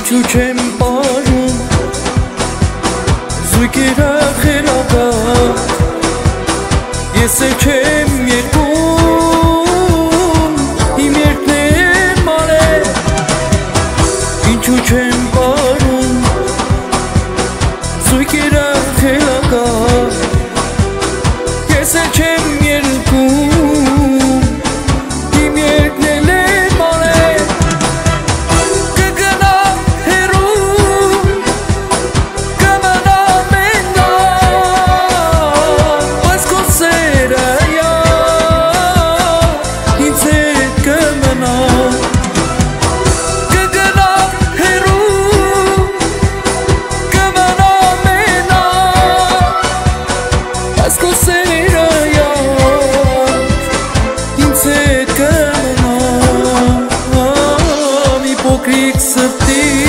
Ինչու չեմ պարում զույգերը խելագար Ես էլ չեմ երկում իմ երկն եմ արել Ինչու չեմ պարում զույգերը խելագար Ես էլ չեմ երկում իմ երկն եմ արել Կգնամ հեռու կմնամ ենգան Բայց քո սերը ինձ հետ կմնա Կգնամ հեռու կմնամ ենգան Բայց քո սերը ինձ հետ կմնա Մի փոքրիկ սրտի